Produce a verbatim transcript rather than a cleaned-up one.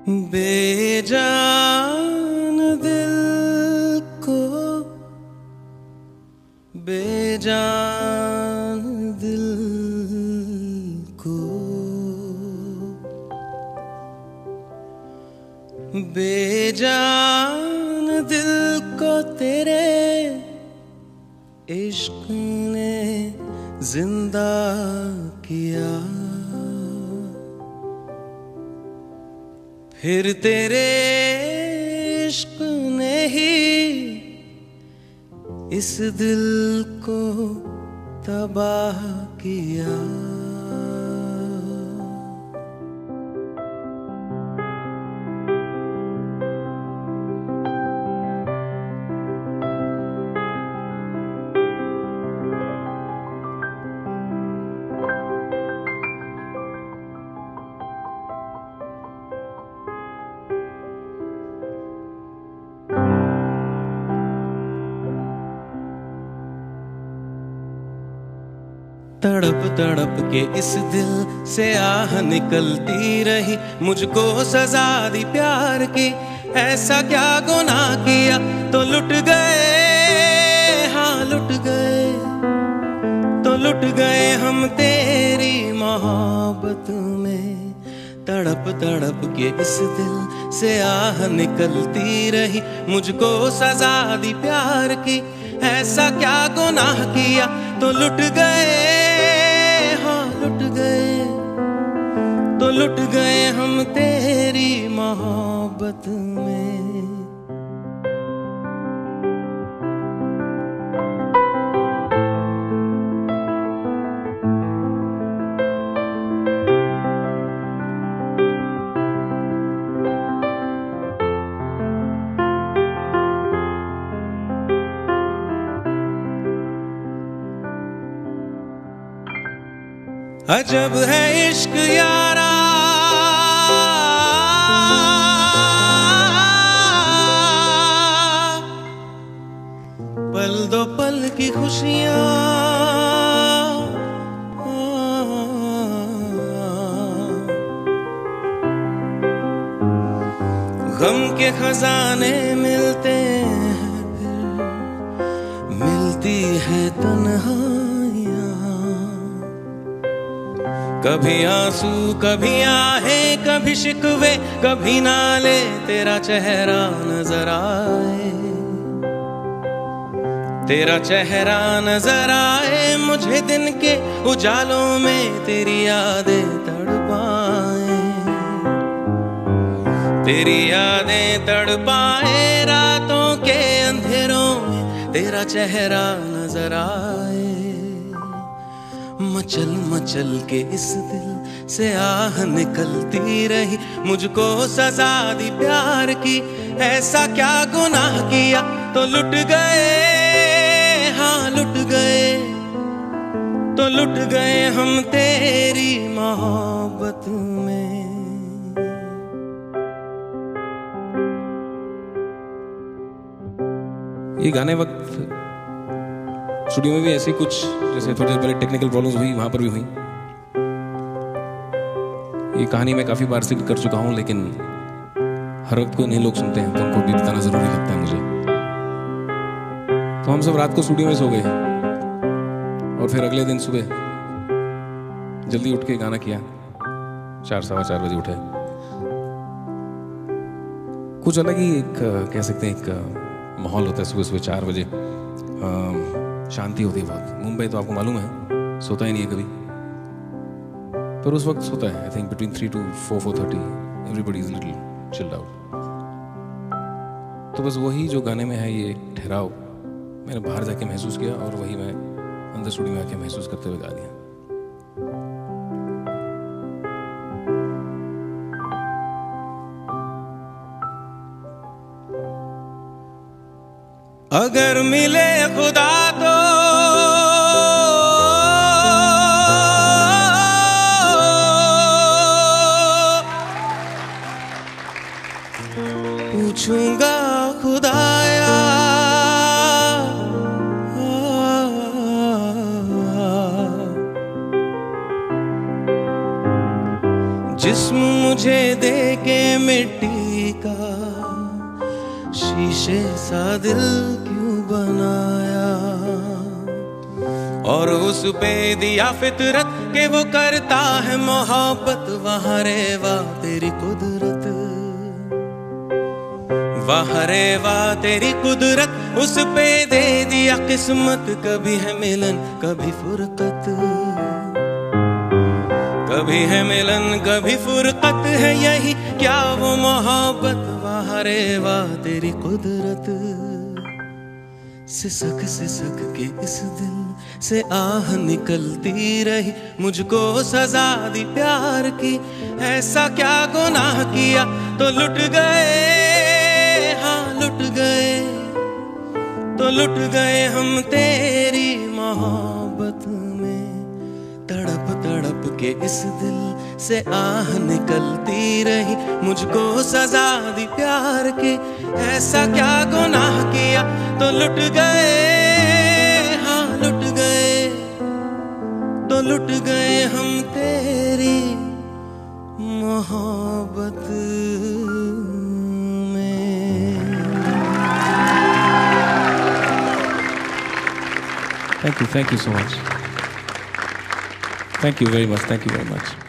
बेजान दिल को, बेजान दिल को, बेजान दिल को तेरे इश्क ने जिंदा किया। फिर तेरे इश्क ने ही इस दिल को तबाह किया। तड़प तड़प के इस दिल से आह निकलती रही, मुझको सजा दी प्यार की। ऐसा क्या गुनाह किया तो लुट गए, हाँ लुट गए, तो लुट गए हम तेरी मोहब्बत में। तड़प तड़प के इस दिल से आह निकलती रही, मुझको सजा दी प्यार की। ऐसा क्या गुनाह किया तो लुट गए, हाँ लुट गए, तो लुट गए हम तेरी मोहब्बत में। अजब है इश्क यारा, पल दो पल की खुशियां, गम के खजाने मिलते हैं, फिर मिलती है तन्हाइयां। कभी आंसू कभी आहें, कभी शिकवे कभी नाले, तेरा चेहरा नजर आए, तेरा चेहरा नजर आए। मुझे दिन के उजालों में तेरी यादें तड़पाए, तेरी यादें तड़पाए। रातों के अंधेरों में तेरा चेहरा नजर आए। मचल मचल के इस दिल से आह निकलती रही, मुझको सजा दी प्यार की। ऐसा क्या गुनाह किया तो लुट गए, हाँ लुट गए, तो लुट गए हम तेरी मोहब्बत में। ये गाने वक्त स्टूडियो में भी ऐसी कुछ, जैसे थोड़ी देर पहले टेक्निकल प्रॉब्लम्स हुई, वहां पर भी हुई। ये कहानी मैं काफी बार जिक्र कर चुका हूं, लेकिन हर वक्त को नहीं लोग सुनते हैं, तो उनको भी बताना जरूरी लगता है मुझे। तो हम सब रात को स्टूडियो में सो गए और फिर अगले दिन सुबह जल्दी उठ के गाना किया। चार सवा चार बजे उठे। कुछ अलग ही एक कह सकते हैं एक माहौल होता है सुबह सुबह चार बजे। शांति होती है बहुत। मुंबई तो आपको मालूम है सोता ही नहीं है कभी, पर उस वक्त सोता है। I think between three two four four thirty everybody is little chilled out. तो बस वही जो गाने में है, ये ठहराव मैंने बाहर जाके महसूस किया और वही मैं अंदर स्टूडियो में आके महसूस करते हुए गा दिया। अगर मिले खुदा तो पूछूंगा खुदाया, जिस्म मुझे दे के मिट्टी का, शीशे सा दिल क्यों बनाया, और उस पे दिया फितरत के वो करता है मोहब्बत। वहाँ रे वाह तेरी कुदरत, वहाँ रे वाह तेरी कुदरत, उस पे दे दिया किस्मत। कभी है मिलन कभी फुरकत, कभी है मिलन कभी फुरकत, है यही क्या वो मोहब्बत। वहाँ रे वाह तेरी कुदरत, सिसक सिसक के इस दिल से आह निकलती रही, मुझको सजा दी प्यार की। ऐसा क्या गुनाह किया तो लुट गए, हाँ लुट गए, तो लुट गए हम तेरी मोहब्बत में। तड़प तड़प के इस दिल से आह निकलती रही, मुझको सजा दी प्यार की। ऐसा क्या गुनाह किया तो लुट गए, हाँ लुट गए, तो लुट गए हम तेरी मोहब्बत में। Thank you, thank you so much. Thank you very much, thank you very much.